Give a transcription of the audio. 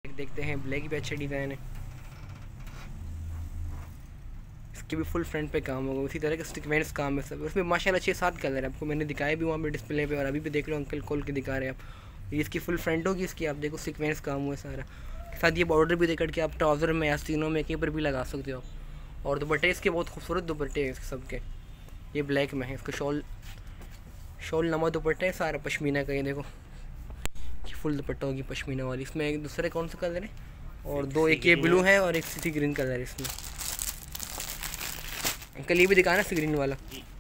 देखते हैं, ब्लैक भी अच्छा डिज़ाइन है, इसके भी फुल फ्रंट पे काम होगा, उसी तरह के सीक्वेंस काम है सब। उसमें माशाल्लाह 6-7 कलर है, आपको मैंने दिखाया भी वहाँ पे डिस्प्ले पे, और अभी भी देख लो अंकल खोल के दिखा रहे हैं आप। ये इसकी फुल फ्रंट होगी, इसकी आप देखो सीक्वेंस काम हुआ है सारा, साथ ये बॉर्डर भी देकर के आप ट्राउज़र में या सीनों में कहीं पर भी लगा सकते हो। और दुपट्टे इसके बहुत खूबसूरत दुपट्टे हैं इसके सबके। ये ब्लैक में है, इसका शॉल नमा दुपट्टा है सारा पश्मीना का। ये देखो कि फुल दुपट्टा होगी पश्मीना वाली। इसमें एक दूसरे कौन सा कलर है, और दो, एक ये ब्लू है और एक सी ग्रीन कलर है इसमें। अंकल ये भी दिखाना सी ग्रीन वाला।